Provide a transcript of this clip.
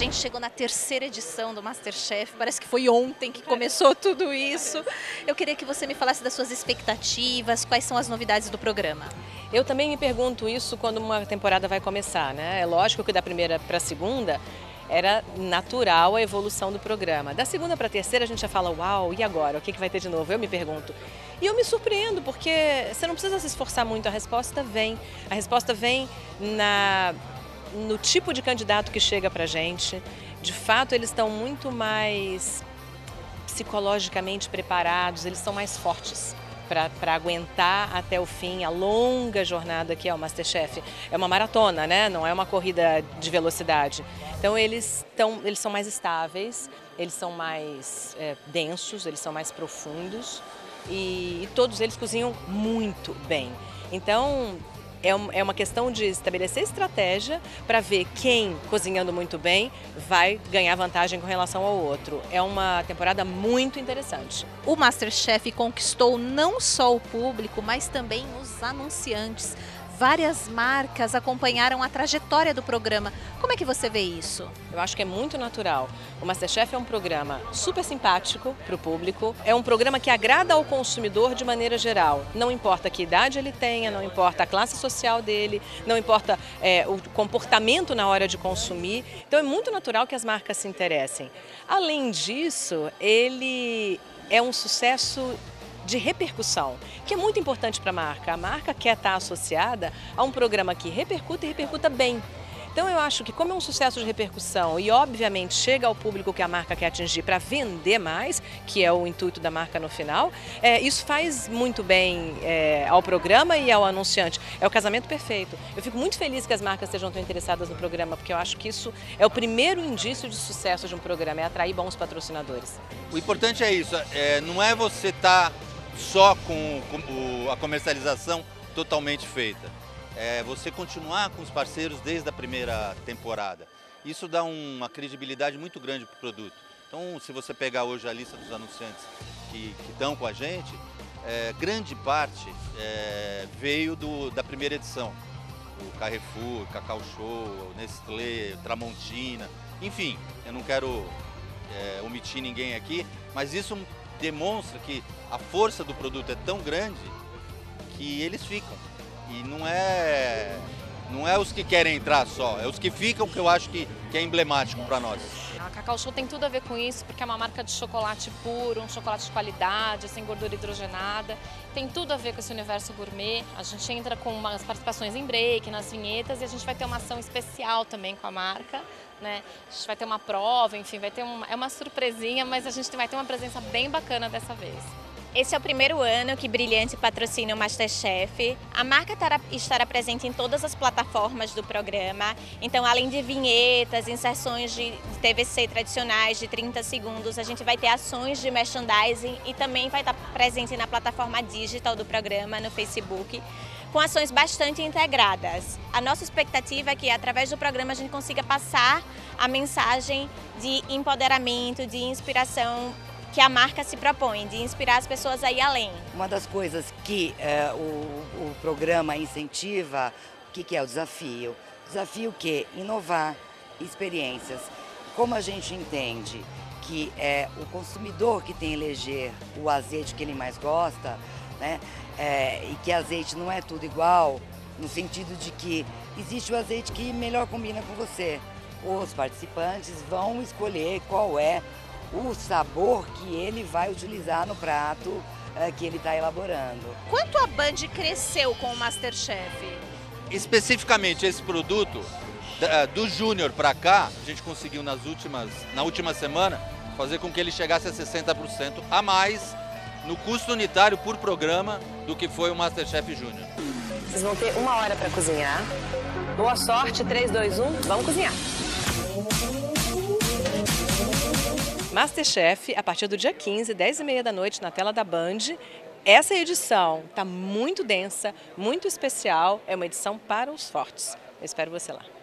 gente chegou na terceira edição do MasterChef, parece que foi ontem que começou tudo isso. Eu queria que você me falasse das suas expectativas, quais são as novidades do programa. Eu também me pergunto isso quando uma temporada vai começar, né? É lógico que da primeira para a segunda era natural a evolução do programa. Da segunda para a terceira a gente já fala, uau, e agora? O que vai ter de novo? Eu me pergunto. E eu me surpreendo, porque você não precisa se esforçar muito, a resposta vem. A resposta vem no tipo de candidato que chega pra gente. De fato, eles estão muito mais psicologicamente preparados, eles são mais fortes para aguentar até o fim a longa jornada que é o MasterChef. É uma maratona, né? Não é uma corrida de velocidade. Então eles são mais estáveis, eles são mais densos, eles são mais profundos e todos eles cozinham muito bem. Então é uma questão de estabelecer estratégia para ver quem, cozinhando muito bem, vai ganhar vantagem com relação ao outro. É uma temporada muito interessante. O MasterChef conquistou não só o público, mas também os anunciantes. Várias marcas acompanharam a trajetória do programa. Como é que você vê isso? Eu acho que é muito natural. O MasterChef é um programa super simpático para o público, é um programa que agrada ao consumidor de maneira geral. Não importa que idade ele tenha, não importa a classe social dele, não importa o comportamento na hora de consumir. Então é muito natural que as marcas se interessem. Além disso, ele é um sucesso de repercussão, que é muito importante para a marca. A marca quer estar associada a um programa que repercuta e repercuta bem. Então eu acho que como é um sucesso de repercussão e obviamente chega ao público que a marca quer atingir para vender mais, que é o intuito da marca no final, isso faz muito bem ao programa e ao anunciante. É o casamento perfeito. Eu fico muito feliz que as marcas estejam tão interessadas no programa, porque eu acho que isso é o primeiro indício de sucesso de um programa, é atrair bons patrocinadores. O importante é isso, não é você estar só com a comercialização totalmente feita. É você continuar com os parceiros desde a primeira temporada. Isso dá uma credibilidade muito grande para o produto. Então, se você pegar hoje a lista dos anunciantes que estão com a gente, grande parte veio da primeira edição. O Carrefour, Cacau Show, o Nestlé, Tramontina, enfim, eu não quero omitir ninguém aqui, mas isso demonstra que a força do produto é tão grande que eles ficam. E não é os que querem entrar só, é os que ficam que eu acho que é emblemático para nós. A Cacau Show tem tudo a ver com isso, porque é uma marca de chocolate puro, um chocolate de qualidade, sem gordura hidrogenada. Tem tudo a ver com esse universo gourmet. A gente entra com umas participações em break, nas vinhetas, e a gente vai ter uma ação especial também com a marca, né? A gente vai ter uma prova, enfim, é uma surpresinha, mas a gente vai ter uma presença bem bacana dessa vez. Esse é o primeiro ano que Brilhante patrocina o MasterChef. A marca estará presente em todas as plataformas do programa. Então, além de vinhetas, inserções de TVC tradicionais de 30 segundos, a gente vai ter ações de merchandising e também vai estar presente na plataforma digital do programa, no Facebook, com ações bastante integradas. A nossa expectativa é que, através do programa, a gente consiga passar a mensagem de empoderamento, de inspiração que a marca se propõe, de inspirar as pessoas a ir além. Uma das coisas que o programa incentiva, o que é o desafio? Desafio o quê? Inovar experiências. Como a gente entende que é o consumidor que tem que eleger o azeite que ele mais gosta, né? E que azeite não é tudo igual, no sentido de que existe o azeite que melhor combina com você. Os participantes vão escolher qual é o sabor que ele vai utilizar no prato que ele está elaborando. Quanto a Band cresceu com o MasterChef? Especificamente esse produto, do Júnior para cá, a gente conseguiu na última semana fazer com que ele chegasse a 60% a mais no custo unitário por programa do que foi o MasterChef Júnior. Vocês vão ter 1 hora para cozinhar. Boa sorte, 3, 2, 1, vamos cozinhar! MasterChef, a partir do dia 15, 10h30 da noite, na tela da Band. Essa edição está muito densa, muito especial, é uma edição para os fortes. Eu espero você lá.